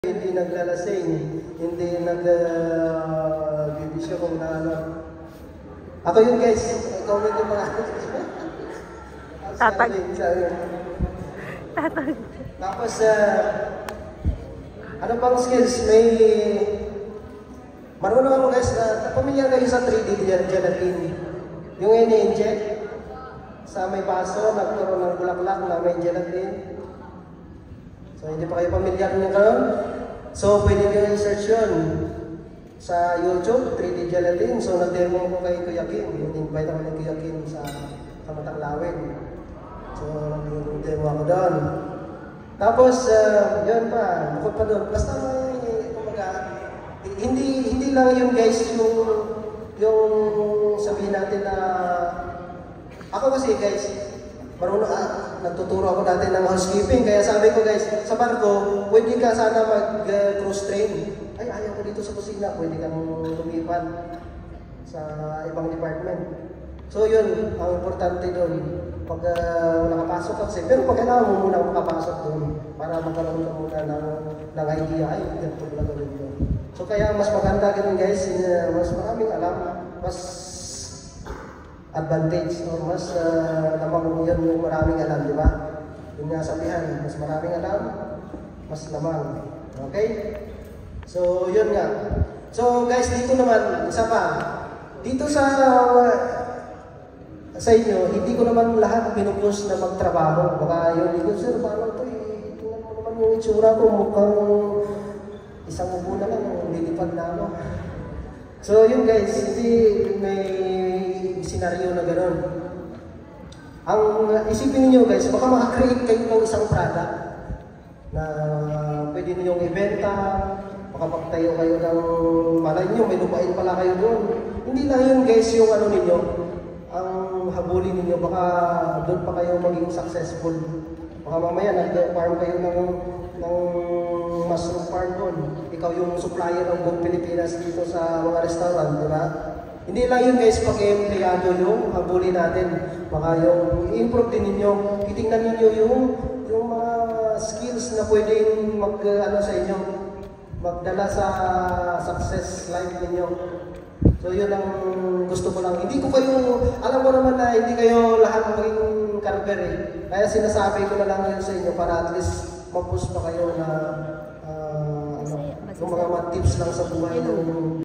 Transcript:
Hindi naglalasing, hindi nagbibisyo kung na ano. Ako yun guys, ikaw rin yung mga Tatag. Tatag. Tapos, ano pang skills? May marunong ako guys na pamilyar kayo sa 3D gelatin. Yung ini-inject sa may baso, nagkaroon ng bulaklak na may gelatin. So, hindi pa kayo pamilyar nyo karon? So, pwede nyo i-search yun sa YouTube, 3D gelatin. So, nag-demo ko kay Kuya Kim. In-invite ako ni Kuya Kim sa Mataklawin. So, nag-demo ako doon. Tapos, yun pa, bukod pa doon. Basta may, kumaga, hindi lang yun guys, yung sabihin natin na, ako kasi guys, marunong nagtuturo ako dati ng housekeeping, kaya sabi ko guys, sa barko, pwede ka sana mag-cross train. Ay, ayaw ko dito sa kusina, pwede kang lumipat sa ibang department. So yun, ang importante doon, pag nakapasok ka kasi, pero pag kailangan mo muna makapasok doon, para magkaroon ka muna ng idea, ay, ganito pala gawin doon. So kaya mas maganda ganun guys, mas maraming alam, mas advantage o mas lamang yun yung maraming alam, di ba? Yung nga sabihan, mas maraming alam, mas lamang. Okay? So, yun nga. So, guys, dito naman, isa pa. Dito sa inyo, hindi ko naman lahat pinupush na magtrabaho. Baka yun, dito, sir, paano ito eh? Tingnan mo naman yung itsura ko, mukhang isang ubo na lang, lilipad na ako. So, yun guys, hindi may senaryo na gano'n. Ang isipin niyo guys, baka makakreate kayo ng isang product na pwede ninyong ibenta, makapagtayo kayo ng malay niyo, may lupain pala kayo doon. Hindi lang yun guys yung ano ninyo, ang habulin ninyo, baka doon pa kayo maging successful. Baka mamaya nag-farm kayo ng mushroom farm doon. Ikaw yung supplier ng buong Pilipinas dito sa mga restaurant, di ba? Hindi lang yun guys, pag-empleyado yung habulin natin. Baka yung i-improve din ninyo, itingnan ninyo yung mga skills na pwedeng sa inyo, magdala sa success life ninyo. So yun ang gusto ko lang. Hindi ko kayo, alam mo naman na hindi kayo lahat maging carver eh. Kaya sinasabi ko na lang yun sa inyo para at least mag-push pa kayo na yung mga tips lang sa buhay ng